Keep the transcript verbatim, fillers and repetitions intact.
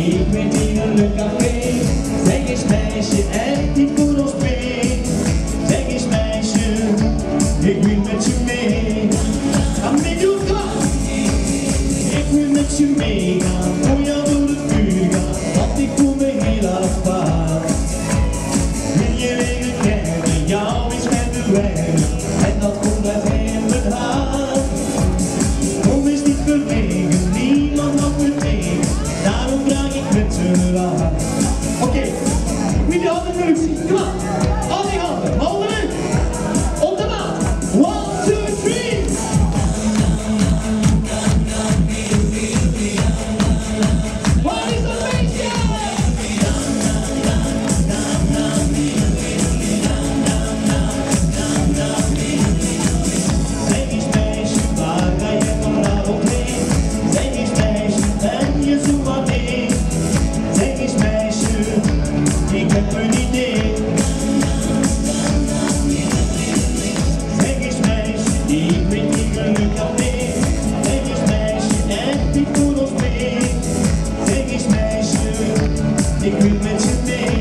Ik ben in een leuk café. Zeg eens meisje, echt niet voor ons twee. Zeg eens meisje, ik wil met je mee. Amigo, ik wil met je meegaan, voor jou door het vuur gaan, want ik voel me heel apart. Wil je leren kennen, jou is mij verdwijnen, en dat komt uit heel het hart. Kom eens niet verlegen, niemand had me tegen, daarom vraag ik met z'n raar. Oké, okay. Met die handen productie, kom aan, al die handen, handen in, op de maat, one, two, three. Ik heb een idee. Zeg eens meisje, ik ben niet gelukkig alleen. Zeg eens meisje, echt niet voor ons mee. Zeg eens meisje, ik wil met je mee.